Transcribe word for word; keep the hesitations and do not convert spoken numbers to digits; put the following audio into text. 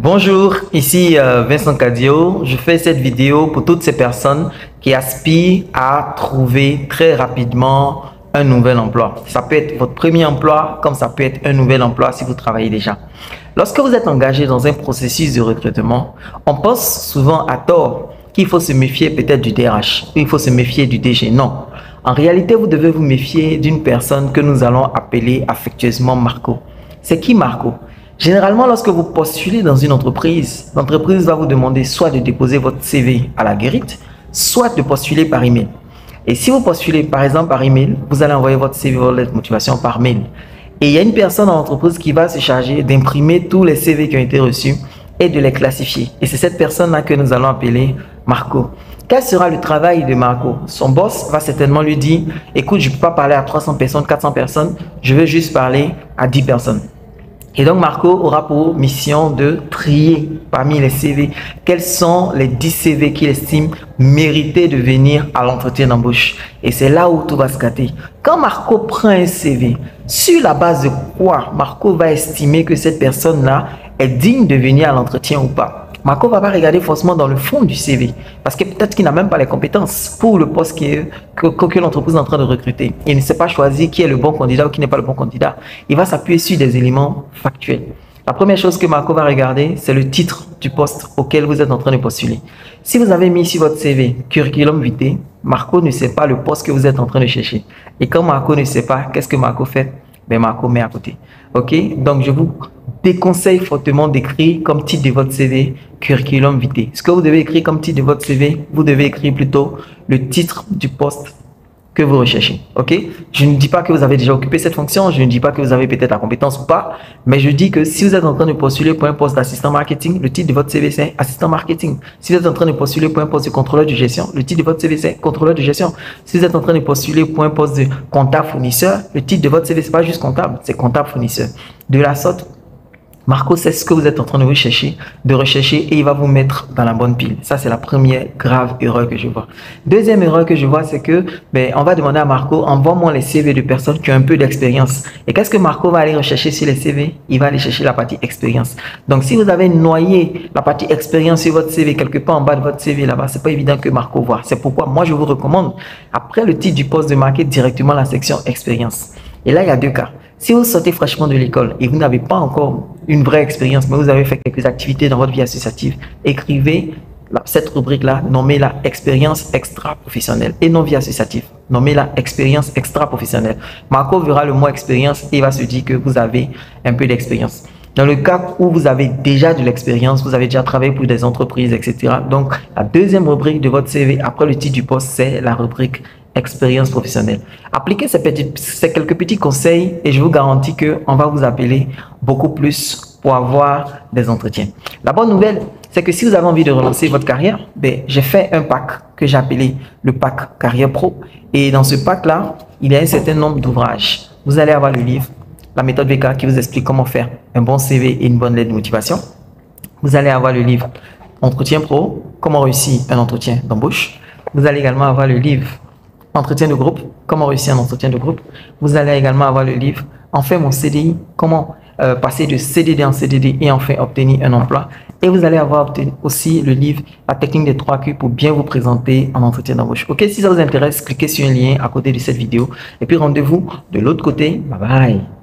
Bonjour, ici euh, Vincent Cadio. Je fais cette vidéo pour toutes ces personnes qui aspirent à trouver très rapidement un nouvel emploi. Ça peut être votre premier emploi, comme ça peut être un nouvel emploi si vous travaillez déjà. Lorsque vous êtes engagé dans un processus de recrutement, on pense souvent à tort qu'il faut se méfier peut-être du D R H, ou il faut se méfier du D G. Non. En réalité, vous devez vous méfier d'une personne que nous allons appeler affectueusement Marco. C'est qui Marco? Généralement, lorsque vous postulez dans une entreprise, l'entreprise va vous demander soit de déposer votre C V à la guérite, soit de postuler par email. Et si vous postulez par exemple par email, vous allez envoyer votre C V, votre lettre de motivation par mail. Et il y a une personne dans l'entreprise qui va se charger d'imprimer tous les C V qui ont été reçus et de les classifier. Et c'est cette personne-là que nous allons appeler Marco. Quel sera le travail de Marco? Son boss va certainement lui dire, écoute, je ne peux pas parler à trois cents personnes, quatre cents personnes, je veux juste parler à dix personnes. Et donc, Marco aura pour mission de trier parmi les C V quels sont les dix C V qu'il estime mériter de venir à l'entretien d'embauche. Et c'est là où tout va se gâter. Quand Marco prend un C V, sur la base de quoi Marco va estimer que cette personne-là est digne de venir à l'entretien ou pas? Marco ne va pas regarder forcément dans le fond du C V parce que peut-être qu'il n'a même pas les compétences pour le poste qui est, que, que l'entreprise est en train de recruter. Il ne sait pas choisir qui est le bon candidat ou qui n'est pas le bon candidat. Il va s'appuyer sur des éléments factuels. La première chose que Marco va regarder, c'est le titre du poste auquel vous êtes en train de postuler. Si vous avez mis sur votre C V curriculum vitae, Marco ne sait pas le poste que vous êtes en train de chercher. Et quand Marco ne sait pas, qu'est-ce que Marco fait? Ben Marco met à côté. Ok? Donc, je vous déconseille fortement d'écrire comme titre de votre C V curriculum vitae. Ce que vous devez écrire comme titre de votre C V, vous devez écrire plutôt le titre du poste que vous recherchez. Ok? Je ne dis pas que vous avez déjà occupé cette fonction, je ne dis pas que vous avez peut-être la compétence ou pas, mais je dis que si vous êtes en train de postuler pour un poste d'assistant marketing, le titre de votre C V c'est assistant marketing. Si vous êtes en train de postuler pour un poste de contrôleur de gestion, le titre de votre C V c'est contrôleur de gestion. Si vous êtes en train de postuler pour un poste de comptable fournisseur, le titre de votre C V c'est pas juste comptable, c'est comptable fournisseur. De la sorte, Marco sait ce que vous êtes en train de rechercher, de rechercher et il va vous mettre dans la bonne pile. Ça, c'est la première grave erreur que je vois. Deuxième erreur que je vois, c'est que ben, on va demander à Marco, envoie-moi les C V de personnes qui ont un peu d'expérience. Et qu'est-ce que Marco va aller rechercher sur les C V? Il va aller chercher la partie expérience. Donc, si vous avez noyé la partie expérience sur votre C V, quelque part en bas de votre C V là-bas, c'est pas évident que Marco voit. C'est pourquoi moi, je vous recommande, après le titre du poste, de marquer directement la section expérience. Et là, il y a deux cas. Si vous sortez fraîchement de l'école et vous n'avez pas encore une vraie expérience, mais vous avez fait quelques activités dans votre vie associative, écrivez cette rubrique-là, nommez-la expérience extra-professionnelle et non vie associative. Nommez-la expérience extra-professionnelle. Marco verra le mot expérience et il va se dire que vous avez un peu d'expérience. Dans le cas où vous avez déjà de l'expérience, vous avez déjà travaillé pour des entreprises, et cetera. Donc, la deuxième rubrique de votre C V après le titre du poste, c'est la rubrique expérience professionnelle. Appliquez ces, petits, ces quelques petits conseils et je vous garantis qu'on va vous appeler beaucoup plus pour avoir des entretiens. La bonne nouvelle, c'est que si vous avez envie de relancer votre carrière, ben, j'ai fait un pack que j'ai appelé le pack Carrière Pro. Et dans ce pack-là, il y a un certain nombre d'ouvrages. Vous allez avoir le livre, la méthode V K qui vous explique comment faire un bon C V et une bonne lettre de motivation. Vous allez avoir le livre Entretien Pro, comment réussir un entretien d'embauche. Vous allez également avoir le livre Entretien de groupe, comment réussir un entretien de groupe. Vous allez également avoir le livre Enfin mon C D I, comment euh, passer de C D D en C D D et enfin obtenir un emploi. Et vous allez avoir aussi le livre La technique des trois Q pour bien vous présenter en entretien d'embauche. Ok, si ça vous intéresse, cliquez sur un lien à côté de cette vidéo et puis rendez-vous de l'autre côté. Bye bye.